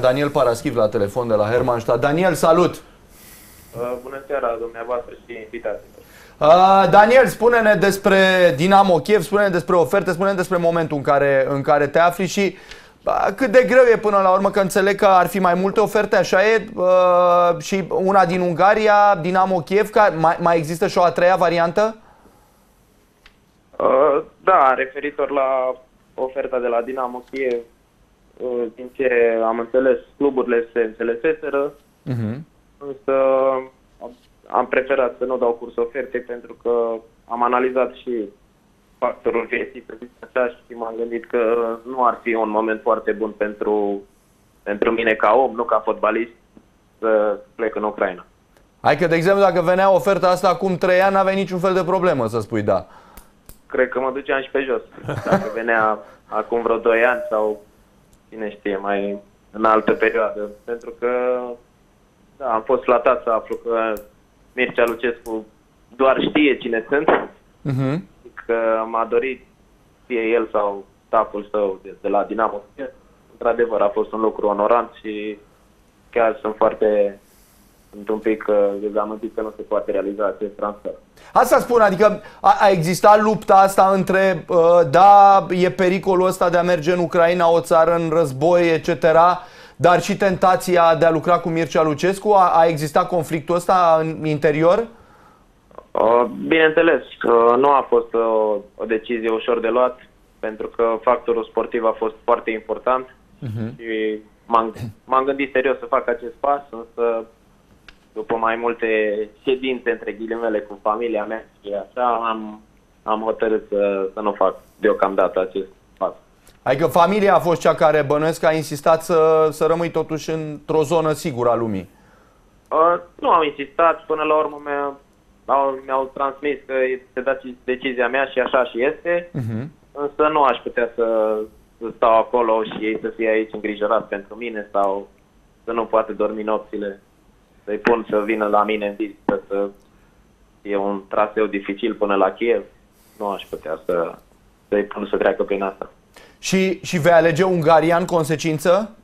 Daniel Paraschiv la telefon de la Hermannstadt. Daniel, salut! Bună seara, dumneavoastră și invitaților. Daniel, spune-ne despre Dinamo Kiev, spune-ne despre oferte, spune-ne despre momentul în care te afli și cât de greu e până la urmă, că înțeleg că ar fi mai multe oferte, așa e, și una din Ungaria, Dinamo Kiev, mai există și o a treia variantă? Da, referitor la oferta de la Dinamo Kiev, din ce am înțeles, cluburile se înțeleseseră, însă am preferat să nu dau curs ofertei pentru că am analizat și factorul vieții, să zic așa, și m-am gândit că nu ar fi un moment foarte bun pentru mine ca om, nu ca fotbalist, să plec în Ucraina. Hai că, de exemplu, dacă venea oferta asta acum 3 ani, n-aveai niciun fel de problemă să spui da. Cred că mă duceam și pe jos. Dacă venea acum vreo 2 ani sau, cine știe, mai în altă perioadă. Pentru că da, am fost flatat să aflu că Mircea Lucescu doar știe cine sunt. Că m-a dorit, fie el sau staful său de la Dinamo. Într-adevăr a fost un lucru onorant și chiar sunt un pic dezamăgit că nu se poate realiza acest transfer. Asta spun, adică a existat lupta asta între, da, e pericolul ăsta de a merge în Ucraina, o țară în război, etc., dar și tentația de a lucra cu Mircea Lucescu? A existat conflictul ăsta în interior? Bineînțeles, nu a fost o decizie ușor de luat, pentru că factorul sportiv a fost foarte important și m-am gândit serios să fac acest pas, însă după mai multe ședințe, între ghilimele, cu familia mea și așa, am hotărât să nu fac deocamdată acest pas. Adică familia a fost cea care, bănuiesc că a insistat să rămâi totuși într-o zonă sigură a lumii. Nu am insistat, până la urmă mi-au transmis că este decizia mea și așa și este, însă nu aș putea să stau acolo și ei să fie aici îngrijorați pentru mine sau să nu poată dormi nopțile, să-i pun să vină la mine în vizită, să fie un traseu dificil până la Kiev. Nu aș putea să-i pun să treacă prin asta. Și vei alege Ungaria în consecință?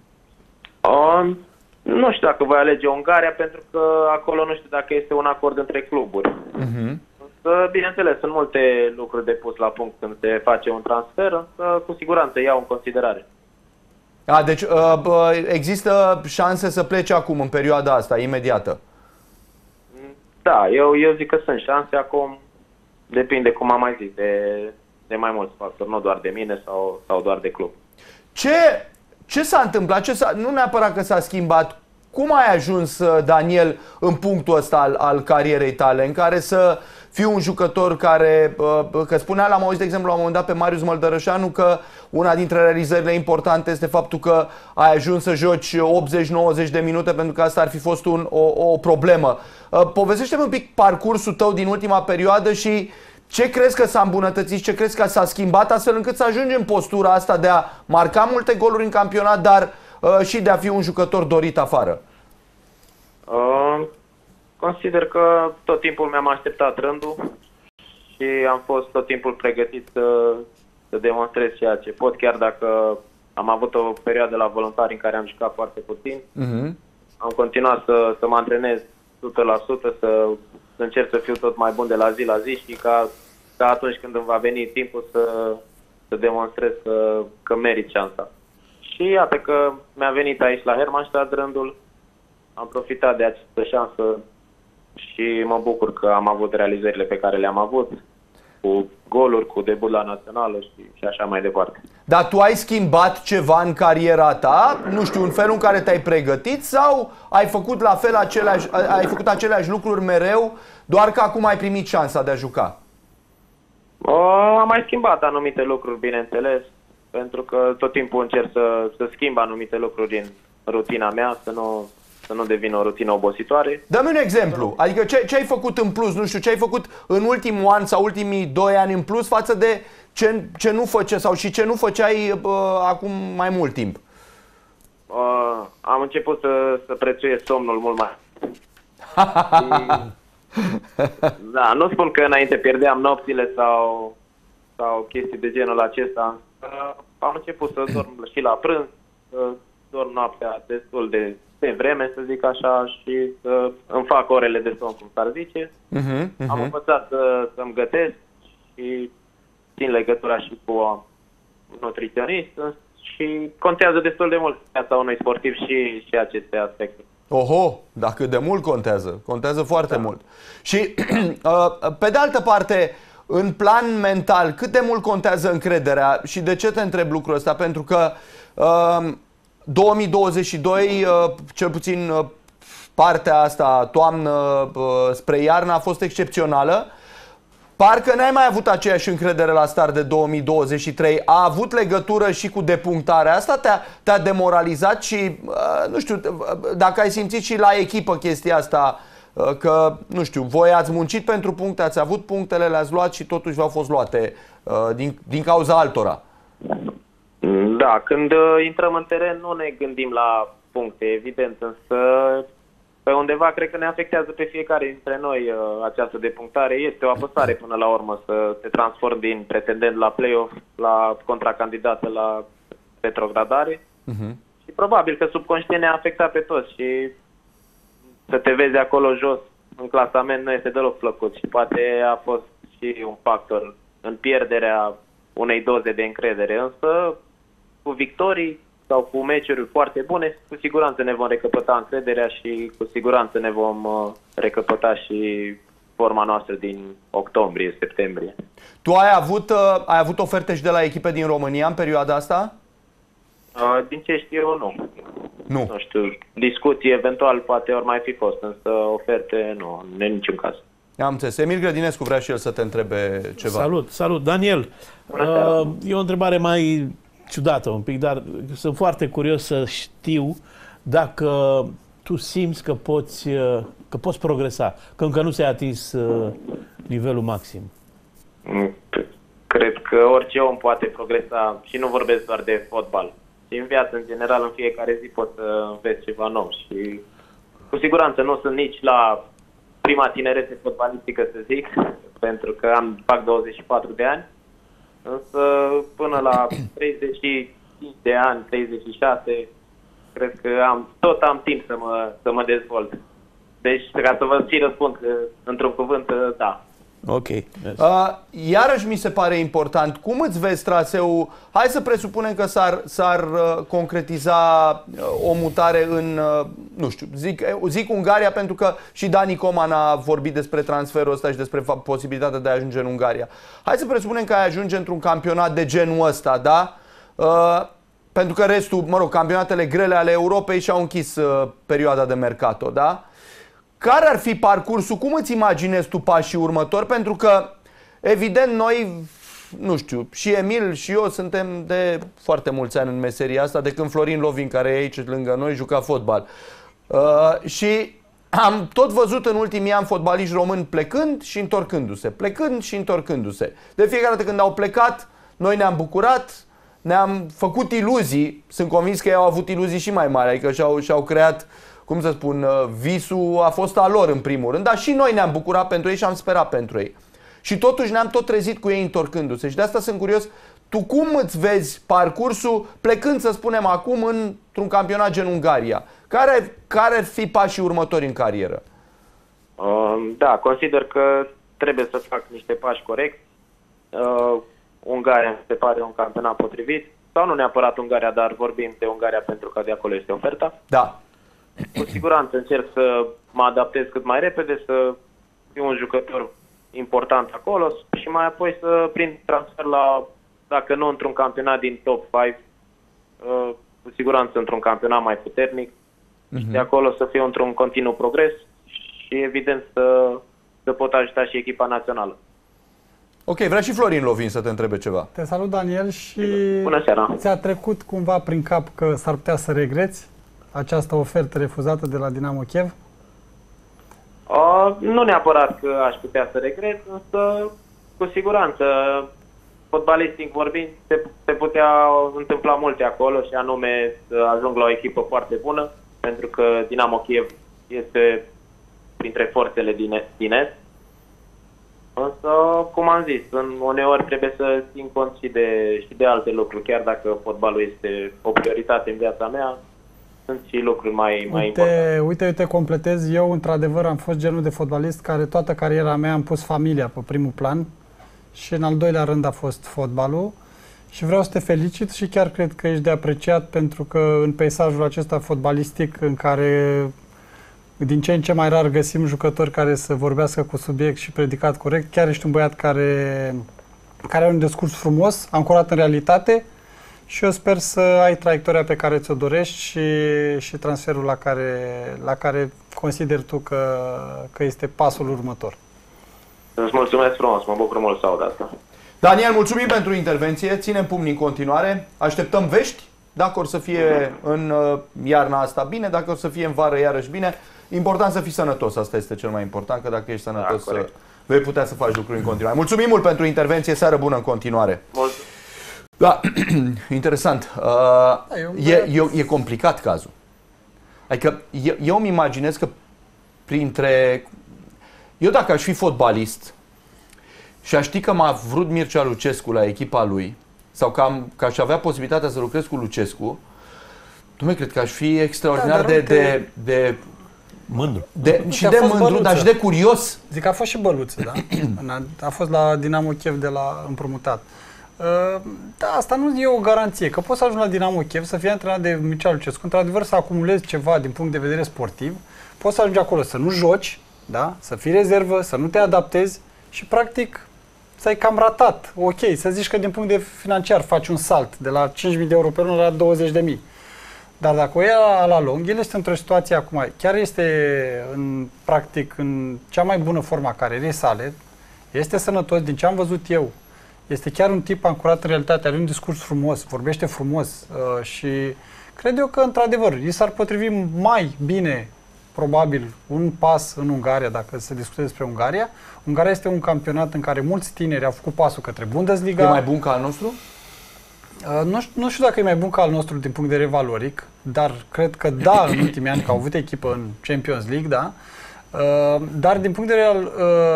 Nu știu dacă voi alege Ungaria, pentru că acolo nu știu dacă este un acord între cluburi. Însă, bineînțeles, sunt multe lucruri de pus la punct când se face un transfer, însă cu siguranță iau în considerare. Deci există șanse să plece acum, în perioada asta, imediată? Da, eu zic că sunt șanse. Acum depinde, cum am mai zis, de mai mulți factori, nu doar de mine sau doar de club. Ce s-a întâmplat? Nu neapărat că s-a schimbat. Cum ai ajuns, Daniel, în punctul ăsta al carierei tale, în care să fii un jucător care, că spunea, l-am auzit, de exemplu, la un moment dat pe Marius Măldărășanu, că una dintre realizările importante este faptul că ai ajuns să joci 80-90 de minute, pentru că asta ar fi fost o problemă. Povestește-mi un pic parcursul tău din ultima perioadă și ce crezi că s-a îmbunătățit, ce crezi că s-a schimbat astfel încât să ajungi în postura asta de a marca multe goluri în campionat, dar și de a fi un jucător dorit afară? Consider că tot timpul mi-am așteptat rândul și am fost tot timpul pregătit să demonstrez ceea ce pot, chiar dacă am avut o perioadă la voluntari în care am jucat foarte puțin. Am continuat să mă antrenez 100%, să încerc să fiu tot mai bun de la zi și ca atunci când îmi va veni timpul să demonstrez că merit șansa. Și iată că mi-a venit aici la Hermannstadt rândul, am profitat de această șansă și mă bucur că am avut realizările pe care le-am avut, cu goluri, cu debut la națională și așa mai departe. Dar tu ai schimbat ceva în cariera ta? Nu știu, în felul în care te-ai pregătit sau ai făcut la fel aceleași lucruri mereu, doar că acum ai primit șansa de a juca? Am mai schimbat anumite lucruri, bineînțeles, pentru că tot timpul încerc să schimb anumite lucruri din rutina mea, să nu devină o rutină obositoare. Dă-mi un exemplu. Adică ce ai făcut în plus, nu știu, ce ai făcut în ultimul an sau ultimii 2 ani în plus față de ce nu făceai sau și ce nu făceai acum mai mult timp? Am început să prețuiesc somnul mult mai. Da, nu spun că înainte pierdeam nopțile sau chestii de genul acesta. Am început să dorm și la prânz, dorm noaptea destul de vreme, să zic așa, și îmi fac orele de somn, cum s-ar zice. Am învățat să-mi gătesc și țin legătura și cu un nutriționist și contează destul de mult viața unui sportiv și aceste aspecte. Oho, dar cât de mult contează? Contează foarte mult. Și pe de altă parte, în plan mental, cât de mult contează încrederea? Și de ce te întreb lucrul ăsta? Pentru că 2022, cel puțin partea asta, toamnă spre iarnă, a fost excepțională. Parcă n-ai mai avut aceeași încredere la start de 2023. A avut legătură și cu depunctarea asta? Te-a demoralizat și, nu știu, dacă ai simțit și la echipă chestia asta, că, nu știu, voi ați muncit pentru puncte, ați avut punctele, le-ați luat și totuși v-au fost luate din cauza altora. Da, când intrăm în teren nu ne gândim la puncte, evident, însă pe undeva cred că ne afectează pe fiecare dintre noi această depunctare. Este o apăsare până la urmă să te transformi din pretendent la play-off la contracandidată la retrogradare. Și probabil că subconștient ne-a afectat pe toți și să te vezi acolo jos în clasament nu este deloc plăcut și poate a fost și un factor în pierderea unei doze de încredere, însă cu victorii sau cu meciuri foarte bune, cu siguranță ne vom recăpăta încrederea și cu siguranță ne vom recăpăta și forma noastră din octombrie, septembrie. Tu ai avut oferte și de la echipe din România în perioada asta? Din ce știu eu, nu. Nu. Nu știu, discuții eventual poate ori mai fi fost, însă oferte nu, în niciun caz. Am înțeles. Emil Grădinescu vrea și el să te întrebe ceva. Salut, Daniel. E o întrebare mai ciudată un pic, dar sunt foarte curios să știu dacă tu simți că poți progresa, că încă nu ți-ai atins nivelul maxim. Cred că orice om poate progresa și nu vorbesc doar de fotbal. Și în viață, în general, în fiecare zi poți să înveți ceva nou și cu siguranță nu sunt nici la prima tinerețe fotbalistică, să zic, pentru că fac 24 de ani, însă până la 35 de ani, 36, cred că tot am timp să mă dezvolt. Deci, ca să vă și răspund într-un cuvânt, da. Ok. Iarăși mi se pare important, cum îți vezi traseul? Hai să presupunem că s-ar concretiza o mutare în, nu știu, zic Ungaria, pentru că și Dani Coman a vorbit despre transferul ăsta și despre posibilitatea de a ajunge în Ungaria. Hai să presupunem că ai ajunge într-un campionat de genul ăsta, da? Pentru că restul, mă rog, campionatele grele ale Europei și-au închis perioada de mercato, da? Care ar fi parcursul? Cum îți imaginezi tu pașii următori? Pentru că, evident, noi, nu știu, și Emil și eu suntem de foarte mulți ani în meseria asta, de când Florin Lovin, care e aici lângă noi, juca fotbal. Și am tot văzut în ultimii ani fotbaliști români plecând și întorcându-se, plecând și întorcându-se. De fiecare dată când au plecat, noi ne-am bucurat, ne-am făcut iluzii. Sunt convins că ei au avut iluzii și mai mari, adică și-au creat, cum să spun, visul a fost al lor în primul rând, dar și noi ne-am bucurat pentru ei și am sperat pentru ei. Și totuși ne-am tot trezit cu ei întorcându-se. Și de asta sunt curios, tu cum îți vezi parcursul plecând, să spunem acum, într-un campionat gen Ungaria? Care ar fi pașii următori în carieră? Da, consider că trebuie să fac niște pași corecți. Ungaria se pare un campionat potrivit. Sau nu neapărat Ungaria, dar vorbim de Ungaria pentru că de acolo este oferta. Da. Cu siguranță încerc să mă adaptez cât mai repede, să fiu un jucător important acolo și mai apoi să prind transfer dacă nu într-un campionat din top 5, cu siguranță într-un campionat mai puternic. Și de acolo să fiu într-un continuu progres și evident să pot ajuta și echipa națională. Ok, vrea și Florin Lovin să te întrebe ceva. Te salut, Daniel, și bună seara. Ți-a trecut cumva prin cap că s-ar putea să regreți această ofertă refuzată de la Dinamo Kiev? Nu neapărat că aș putea să regret, însă cu siguranță, fotbalistic vorbind, se putea întâmpla multe acolo și anume să ajung la o echipă foarte bună, pentru că Dinamo Kiev este printre forțele din Est. Însă, cum am zis, uneori trebuie să țin cont și de alte lucruri, chiar dacă fotbalul este o prioritate în viața mea. sunt și lucruri mai importante. Uite, completez. Eu, într-adevăr, am fost genul de fotbalist care toată cariera mea am pus familia pe primul plan și în al doilea rând a fost fotbalul. Și vreau să te felicit și chiar cred că ești de apreciat pentru că în peisajul acesta fotbalistic în care din ce în ce mai rar găsim jucători care să vorbească cu subiect și predicat corect, chiar ești un băiat care are un discurs frumos, ancorat în realitate și eu sper să ai traiectoria pe care ți-o dorești și transferul la care consideri tu că este pasul următor. Îți mulțumesc frumos, mă bucur mult să aud asta. Daniel, mulțumim pentru intervenție, ținem pumnii în continuare, așteptăm vești, dacă or să fie în iarna asta bine, dacă or să fie în vară iarăși bine. Important să fii sănătos, asta este cel mai important, că dacă ești sănătos vei putea să faci lucruri în continuare. Mulțumim mult pentru intervenție, seară bună în continuare. Da, interesant. E complicat cazul. Adică eu îmi imaginez că eu dacă aș fi fotbalist și aș ști că m-a vrut Mircea Lucescu la echipa lui sau că aș avea posibilitatea să lucrez cu Lucescu, cred că aș fi extraordinar de mândru. Și de mândru, dar și de curios. Zic, a fost și băluță, da? A fost la Dinamo Kiev de la împrumutat. Da, asta nu e o garanție, că poți să ajungi la Dinamo Kiev, să fii antrenat de Mircea Lucescu, într-adevăr să acumulezi ceva din punct de vedere sportiv, poți să ajungi acolo să nu joci, da? Să fii rezervă, să nu te adaptezi și practic să ai cam ratat. Ok, să zici că din punct de vedere financiar faci un salt de la 5.000 de euro pe lună la 20.000. Dar dacă o ia la lung, el este într-o situație acum, chiar este practic în cea mai bună formă a carierei sale, este sănătos, din ce am văzut eu, este chiar un tip ancorat în realitate, are un discurs frumos, vorbește frumos și cred eu că într-adevăr i s-ar potrivi mai bine probabil un pas în Ungaria, dacă se discută despre Ungaria. Ungaria este un campionat în care mulți tineri au făcut pasul către Bundesliga. E mai bun ca al nostru? Nu știu dacă e mai bun ca al nostru din punct de vedere valoric, dar cred că da, în ultimii ani, că au avut echipă în Champions League, da. Dar din punct de vedere al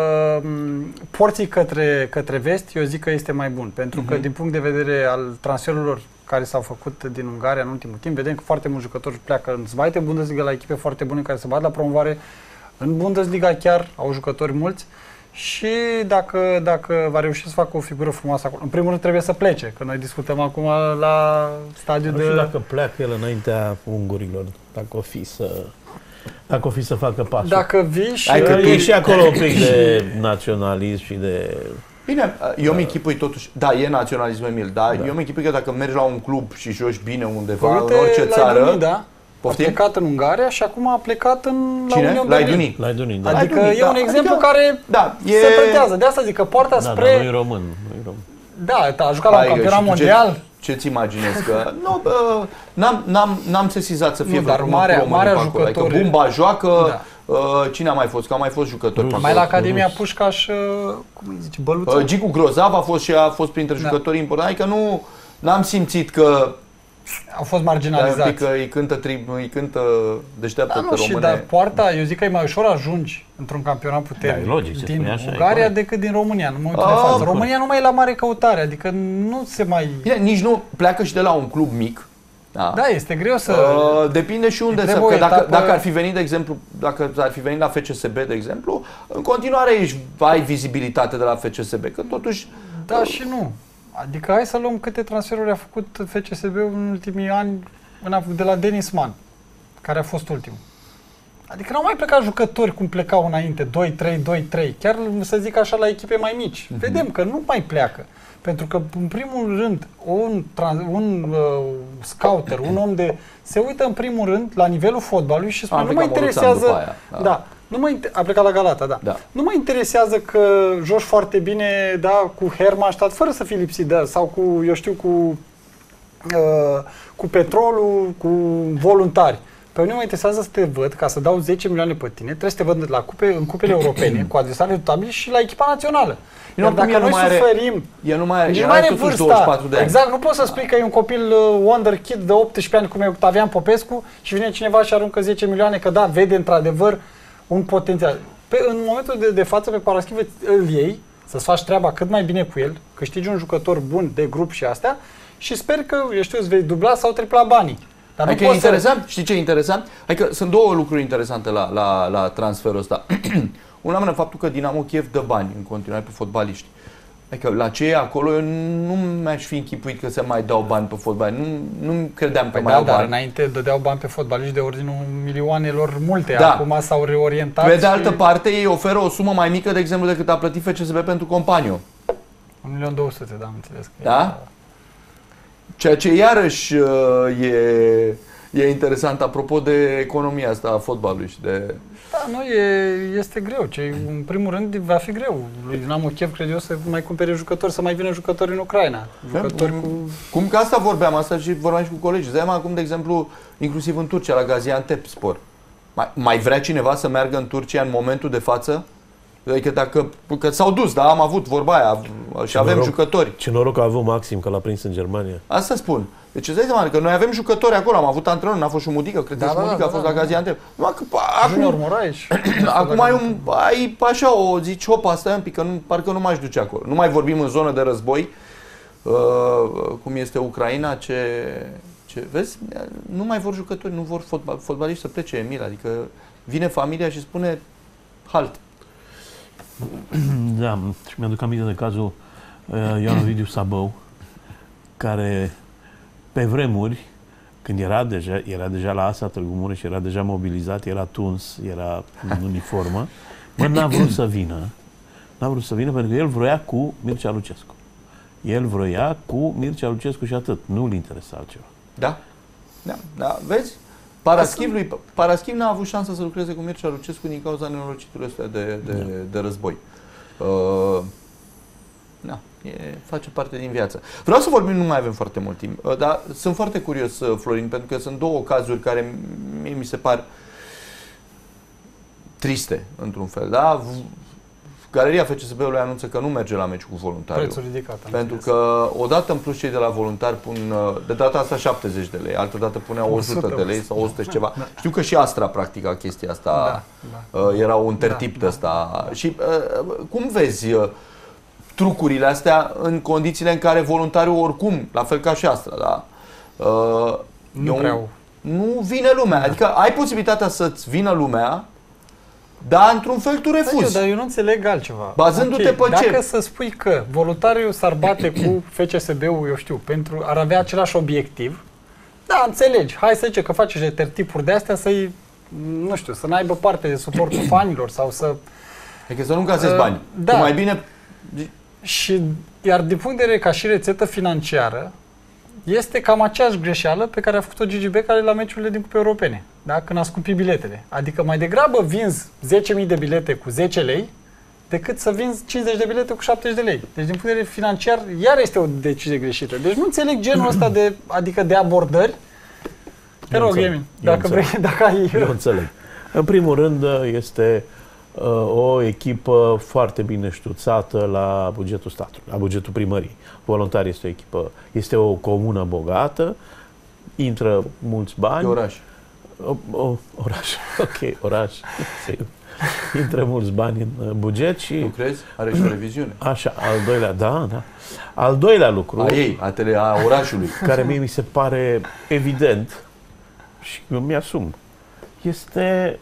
porții către vest, eu zic că este mai bun. Pentru că din punct de vedere al transferurilor care s-au făcut din Ungaria în ultimul timp, vedem că foarte mulți jucători pleacă în Zweite Bundesliga la echipe foarte bune care se bat la promovare. În Bundesliga chiar au jucători mulți. Și dacă va reuși să facă o figură frumoasă acolo, în primul rând trebuie să plece, că noi discutăm acum la stadiul de... Nu știu dacă pleacă el înaintea ungurilor, dacă o fi să facă pasul. Dacă vii și... E și acolo un pic de naționalism și de... Bine, eu mi închipui totuși, da, e naționalism, Emil, da? Eu mi închipui că dacă mergi la un club și joci bine undeva, în orice țară... A plecat în Ungaria și acum a plecat la Union Berlin. La Idunin, da. Adică e un exemplu care se pretează. De asta zic că poarta spre... Da, nu e român. Da, a jucat la un campionat mondial. Ce-ți imaginezi? Că n-am sesizat să fie dar marea jucători... Adică Bumba joacă, cine a mai fost? Că a mai fost jucători. Mai la Academia Pușcaș, cum îi zice, Băluță? Gicu Grozav a fost printre jucătorii importanti. Adică n-am simțit că au fost marginalizați. Că îi cântă deșteaptă că române. Dar poarta, eu zic că e mai ușor ajungi într-un campionat puternic din Ungaria decât din România. În momentul de față. România nu mai e la mare căutare, adică nu se mai... Bine, nici nu pleacă și de la un club mic. Da, este greu să... Depinde și unde să... Dacă ar fi venit, de exemplu, dacă ar fi venit la FCSB, de exemplu, în continuare ai vizibilitate de la FCSB, că totuși... Da și nu. Adică hai să luăm câte transferuri a făcut FCSB-ul în ultimii ani de la Denis Mann, care a fost ultimul. Adică nu au mai plecat jucători cum plecau înainte, 2-3, chiar să zic așa la echipe mai mici. Vedem că nu mai pleacă. Pentru că, în primul rând, un scouter, un om se uită în primul rând la nivelul fotbalului și spune, nu mă interesează... A plecat la Galata, da. Nu mă interesează că joci foarte bine, da, cu Hermannstadt, fără să fii lipsit de sau cu, eu știu, cu Petrolul, cu voluntari. Pe mine mă interesează să te văd, ca să dau 10 milioane pe tine, trebuie să te văd în cupele europene, cu adversari redutabili și la echipa națională. Iar dacă noi suferim, nu mai are totuși 24 de ani. Exact, nu poți să spui că e un copil wonder kid de 18 ani, cum e Octavian Popescu, și vine cineva și aruncă 10 milioane, că da, vede într-adevăr un potențial. În momentul de față pe Paraschivă îl iei, să-ți faci treaba cât mai bine cu el, câștigi un jucător bun de grup și astea și sper că, eu știu, îți vei dubla sau tripla banii. Dar Adică e interesant, știi ce e interesant? Adică sunt două lucruri interesante la transferul ăsta. Una mână faptul că Dinamo Kiev dă bani în continuare pe fotbaliști. Adică la ce e acolo, eu nu mi-aș fi închipuit că se mai dau bani pe fotbal. Nu credeam că mai au bani. Dar înainte dădeau bani pe fotbaliști de ordinul milioanelor multe. Da. Acum s-au reorientat. Pe de altă parte, ei oferă o sumă mai mică, de exemplu, decât a plătit FCSB pentru Companiu. 1.200.000, da, am înțeles. Da? Ceea ce iarăși e interesant apropo de economia asta a fotbalului și de... Da, nu, este greu. În primul rând va fi greu. Lui Dinamo Kiev, cred eu, să mai cumpere jucători, să mai vină jucători în Ucraina. Jucători Cum că asta vorbeam, asta și vorbeam și cu colegii. Zăiam acum, de exemplu, inclusiv în Turcia, la Gaziantep Spor. Mai vrea cineva să meargă în Turcia în momentul de față? Adică că s-au dus, da, am avut vorba aia și avem jucători. Ce noroc a avut Maxim că l-a prins în Germania. Asta spun. Deci îți dai seama că noi avem jucători acolo, am avut antrenor, n-a fost și Mudică, cred că și Mudică a fost la Gaziantep. Junior Moraes. Acum ai așa o zici, hopa, stai un pic, că parcă nu m-aș duce acolo. Nu mai vorbim în zonă de război, cum este Ucraina, vezi, nu mai vor jucători, nu vor fotbaliști să plece, Emil, adică vine familia și spune halt. Da, și mi-aduc aminte de cazul Ioan Ovidiu Sabău, care pe vremuri, când era deja la ASA Târgu Mureș, era deja mobilizat, era tuns, era în uniformă, n-a vrut să vină. N-a vrut să vină pentru că el vroia cu Mircea Lucescu. El vroia cu Mircea Lucescu și atât. Nu-l interesa altceva. Da, vezi? Paraschiv n-a avut șansa să lucreze cu Mircea Lucescu din cauza nenorociturilor astea de război. Face parte din viață. Vreau să vorbim, nu mai avem foarte mult timp, dar sunt foarte curios, Florin, pentru că sunt două cazuri care mi se par triste, într-un fel. Da? Galeria FCSB-ului anunță că nu merge la meci cu voluntariu. Prețul ridicat. Pentru că odată în plus cei de la voluntari pun, de data asta 70 de lei, altă dată punea 100 de lei sau 100 și ceva. Da. Știu că și Astra practica chestia asta, era un tertipt ăsta. Și cum vezi trucurile astea în condițiile în care voluntariul oricum, la fel ca și Astra, da? Nu vine lumea, adică ai posibilitatea să-ți vină lumea, dar într-un fel tu refuzi. Dar eu nu înțeleg altceva. Bazându-te pe ce? Dacă să spui că voluntariul s-ar bate cu FCSB-ul, eu știu, ar avea același obiectiv, da, înțelegi. Hai să zicem că faci niște tertipuri de astea să-i, nu știu, să n-aibă parte de suportul fanilor sau să... Adică să nu încasezi bani. Da. Mai bine... Iar din punct de vedere ca și rețetă financiară, este cam aceeași greșeală pe care a făcut-o Gigi Becali la meciurile din Cupe Europene, da? Când a scumpit biletele. Adică mai degrabă vinzi 10.000 de bilete cu 10 lei decât să vinzi 50 de bilete cu 70 de lei. Deci din punct de vedere financiar, iar este o decizie greșită. Deci nu înțeleg genul ăsta de abordări. Te rog, Emil, dacă ai... Eu înțeleg. În primul rând este o echipă foarte bine ștuțată la bugetul statului, la bugetul primării. Voluntarii este o echipă, este o comună bogată, intră mulți bani. E oraș. Oraș, ok, oraș. Intră mulți bani în buget și... Nu crezi? Are și o reviziune. Așa, al doilea, da. Al doilea lucru... A orașului. Care mie mi se pare evident și eu mi-asum. Este...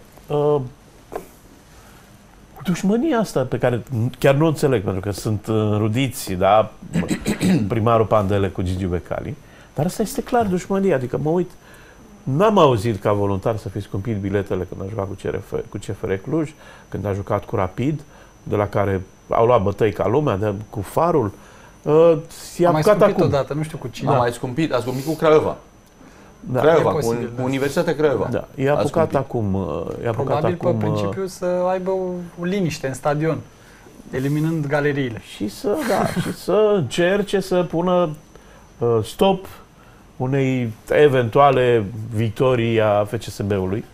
dușmânia asta pe care chiar nu o înțeleg, pentru că sunt înrudiți, da, primarul Pandele cu Gigi Becali, dar asta este clar dușmânia, adică mă uit, n-am auzit ca voluntar să fi scumpit biletele când a jucat cu CFR Cluj, când a jucat cu Rapid, de la care au luat bătăi ca lumea, cu Farul. A mai scumpit odată, nu știu cu cine. A mai scumpit, a scumpit cu Craiova. Da, Craiova, cu Universitatea Craiova. Da, i-a apucat acum. Probabil pe principiu să aibă o liniște în stadion, eliminând galeriile. Și să încerce să pună stop unei eventuale victorii a FCSB-ului.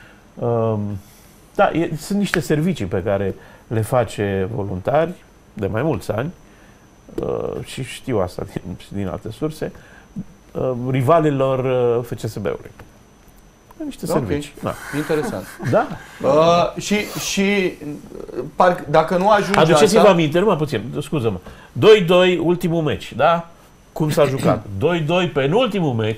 Da, sunt niște servicii pe care le face voluntari de mai mulți ani și știu asta din alte surse, rivalilor FCSB-ului. Niște servicii. Da. Interesant. Da. Și dacă nu ajunge aduceți-vă aminte, numai puțin, scuză-mă. 2-2 ultimul meci, da? Cum s-a jucat? 2-2 penultimul meci,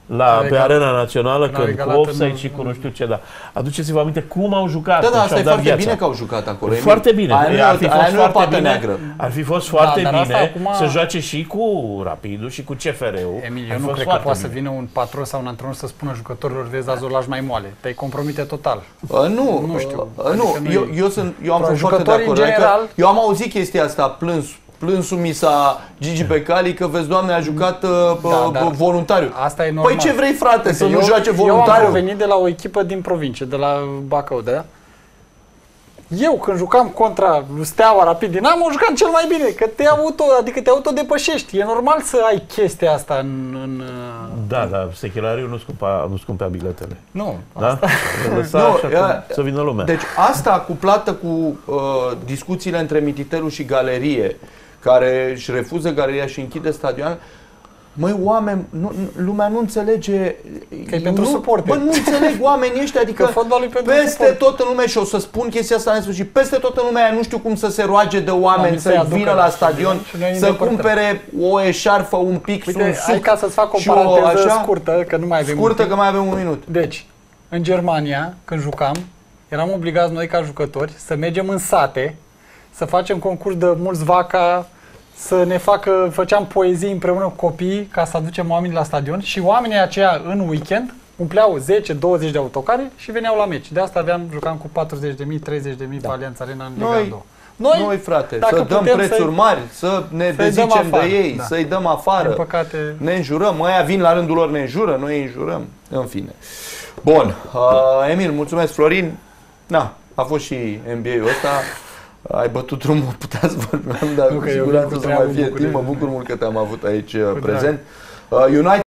pe Arena Națională, când cu offside și cu nu știu ce, da. Aduceți-vă aminte cum au jucat. Da, asta e foarte bine că au jucat acolo. Foarte bine. Ar fi fost foarte bine acum... să joace și cu Rapidul și cu CFR-ul. Emil, eu nu cred că poate să vină un patron sau un antrenor să spună jucătorilor, vezi, azi o lași mai moale. Te-ai compromite total. Nu știu. Eu am fost foarte de acord. General... Eu am auzit chestia asta, plânsul mi s-a Gigi Becali că, vezi, Doamne, a jucat voluntariu. Asta e normal. Păi ce vrei, frate, să nu joace voluntariu? Eu am venit de la o echipă din provincie, de la Bacău, da? Eu, când jucam contra Steaua, Rapid, Dinamo, jucam cel mai bine, că te autodepășești. E normal să ai chestia asta în... Da, dar Sechelariu nu scumpea biletele. Nu. Da? Să vină lumea. Deci asta cuplată cu discuțiile între Mititelu și galerie, care își refuză galeria și închide stadionul. Măi, oameni, lumea nu înțelege că e pentru suporteri. Bă, nu înțeleg oamenii ăștia, adică peste tot în lume, și o să spun chestia asta și peste tot în lumea, nu știu cum să se roage de oameni să vină la stadion, să cumpere o eșarfă, un pix, un suc. Hai ca să-ți fac o paranteză scurtă, că nu mai avem scurtă, că mai avem un minut. Deci, în Germania, când jucam, eram obligați noi ca jucători să mergem în sate, să facem concurs de mulți vaca, să ne făceam poezii împreună cu copiii ca să aducem oamenii la stadion și oamenii aceia în weekend umpleau 10-20 de autocare și veneau la meci. De asta jucam cu 40.000, 30.000 pe Allianz Arena în Liga 2. Noi, frate, să dăm prețuri mari, să ne dezicem de ei, să-i dăm afară, din păcate... ne înjurăm, ăia vin la rândul lor, ne înjură, noi îi înjurăm, în fine. Bun, Emil, mulțumesc, Florin, a fost și NBA-ul ăsta. Ai bătut drumul, putea să vorbeam, dar cu siguranță să mai fie timp. Mă bucur mult că te-am avut aici prezent. United